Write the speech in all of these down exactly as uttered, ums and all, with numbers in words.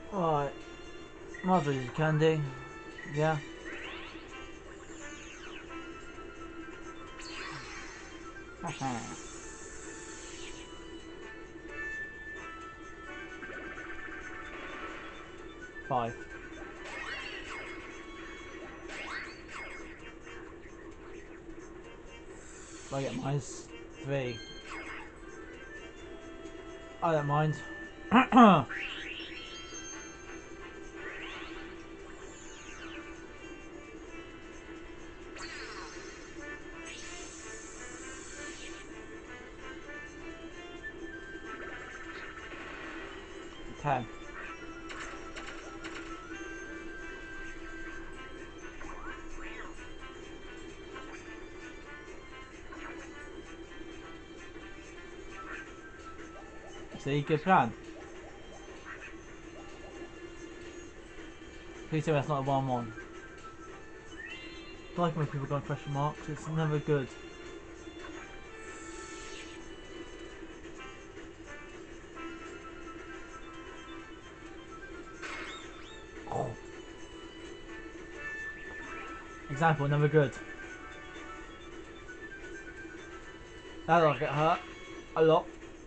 Right, might as well use candy. Yeah. Five. I get minus three. I don't mind. Ten. See, good plan. Please tell me that's not a one one. I like when people go question marks, it's never good. Example, never good. That'll get hurt. A lot.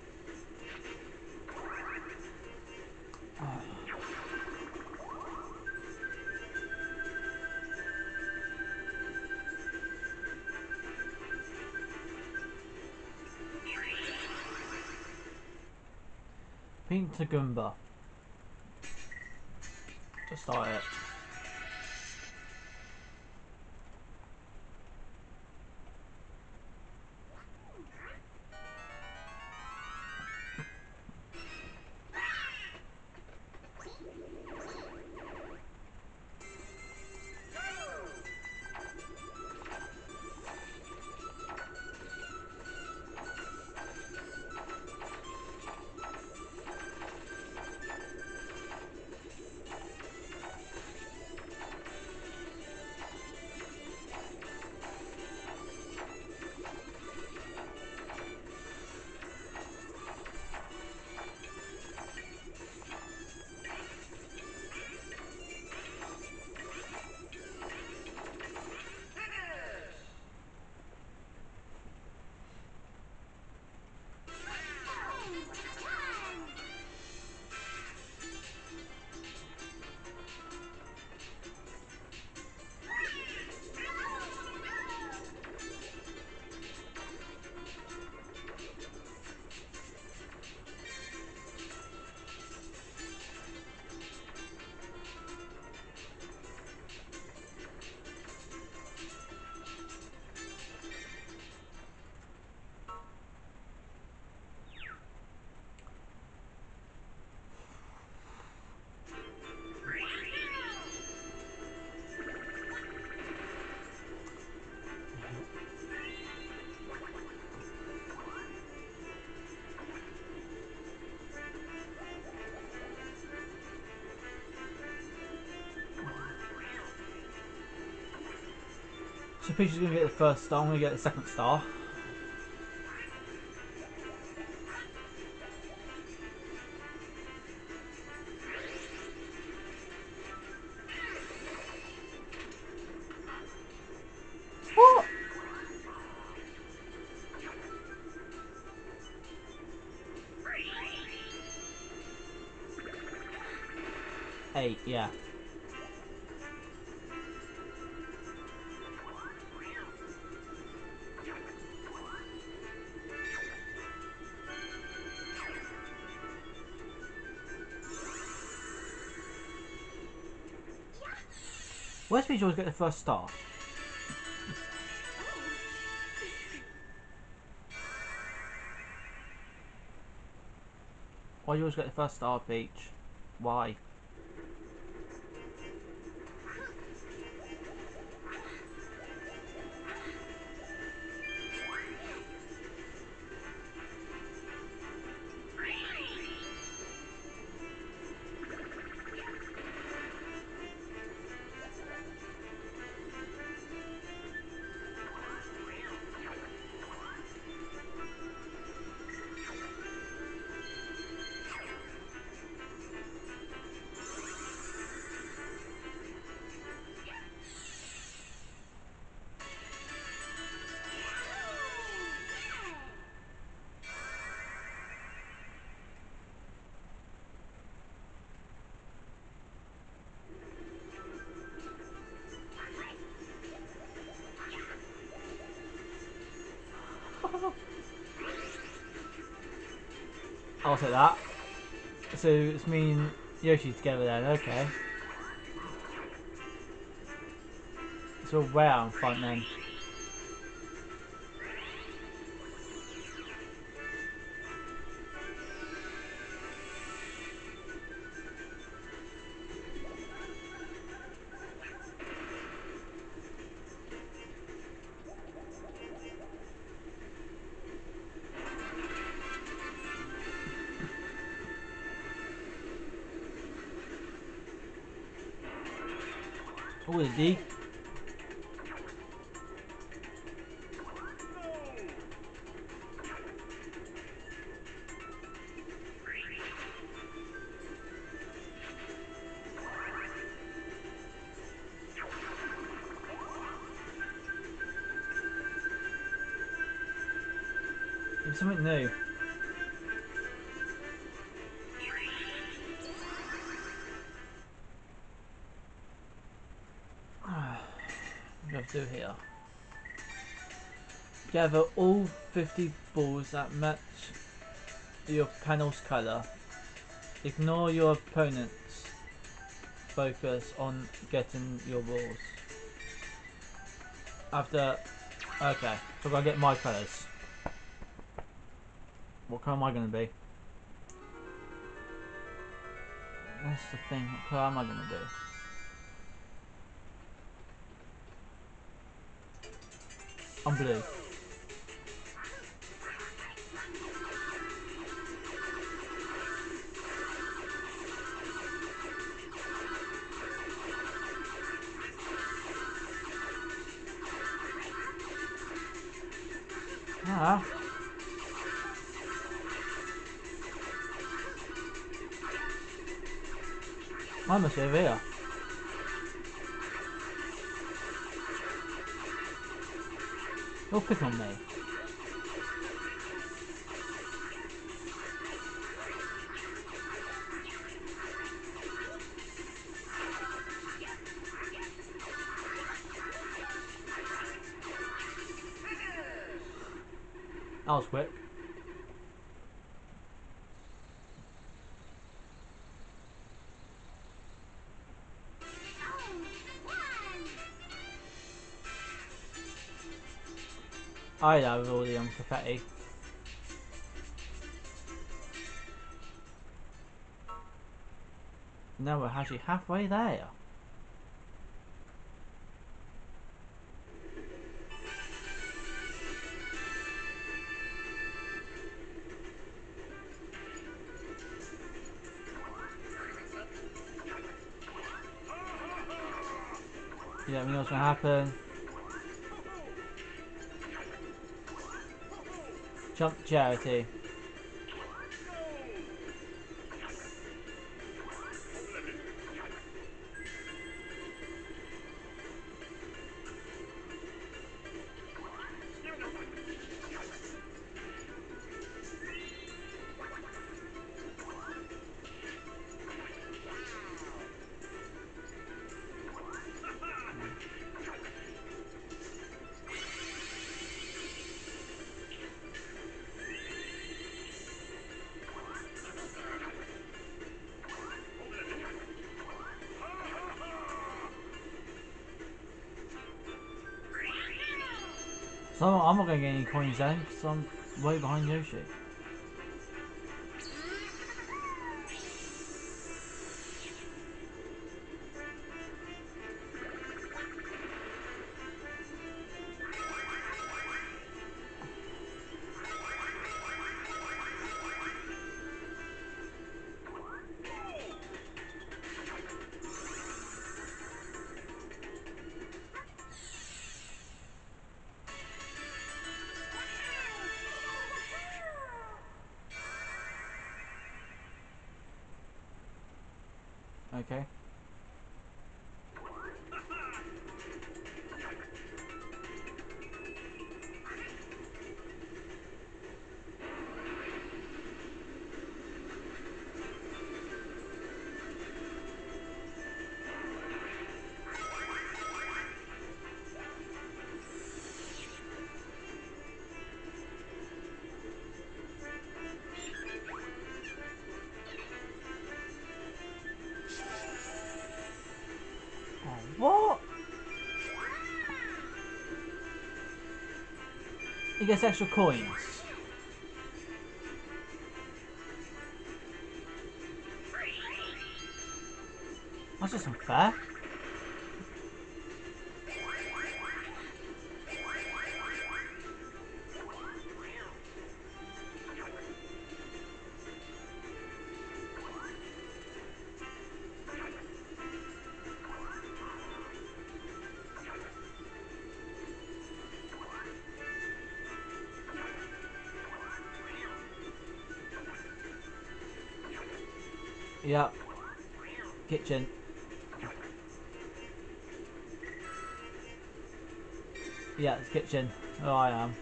Pink Tagumba. Just start it. So Peach is going to get the first star, I'm going to get the second star. What? Eight, yeah. Where's Peach always get the first star? Why do you always get the first star, Peach? Why? I'll take that. So it's me and Yoshi together then, okay. So way out in front then. Oh, the D. It's something new. What do I have to do here? Gather all fifty balls that match your panel's colour. Ignore your opponent's focus on getting your balls. After, okay, so I gotta get my colours. What colour am I gonna be? That's the thing, what colour am I gonna be? I'm blue. Ah. I must be over here. Don't pick on me. That was quick. I have all the um, confetti. Now we're actually halfway there. You let me know what's gonna happen. Jump charity. So I'm not gonna get any coins then, because I'm way behind Yoshi. Okay. he gets extra coins. That's just unfair. Yep. Kitchen. Yeah, it's kitchen. Oh, I am.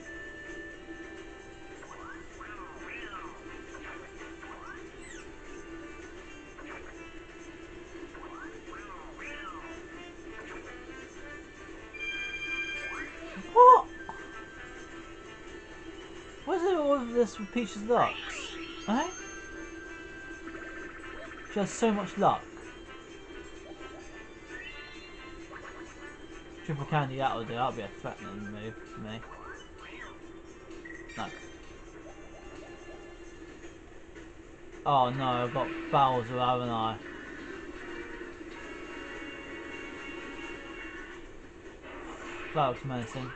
What? Where's it all of this with Peach's luck? Eh? She has so much luck. Triple candy, that'll do. That'll be a threatening move for me. No. Oh no, I've got Bowser, haven't I? That looks menacing.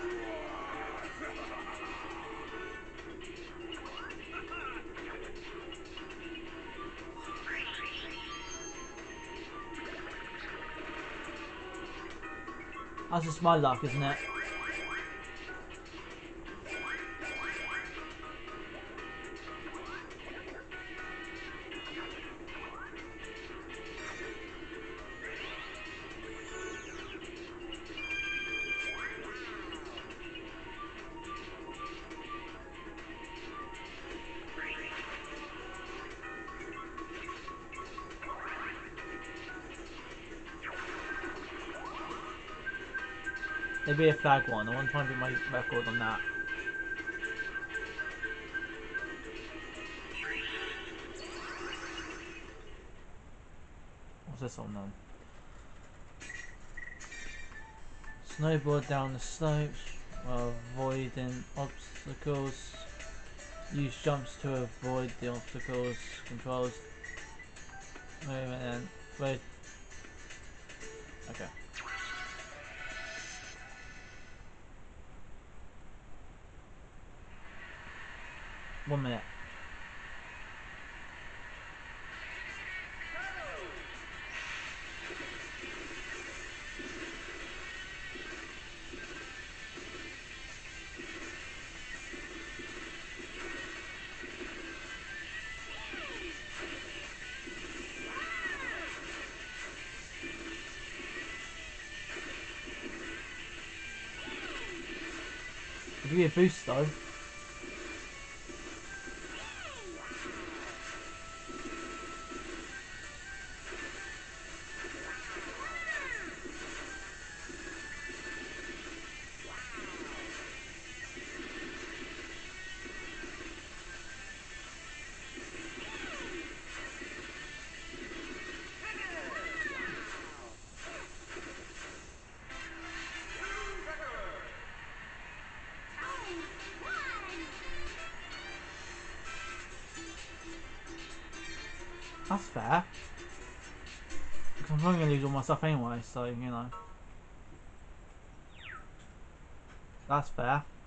That's just my luck, isn't it? There'd be a flag one. I want to try and beat my record on that. What's this one then? Snowboard down the slopes while avoiding obstacles. Use jumps to avoid the obstacles. Controls. Movement and wait. Okay. One minute. I'll give you a boost though. That's fair. Because I'm probably going to lose all my stuff anyway, so, you know. That's fair.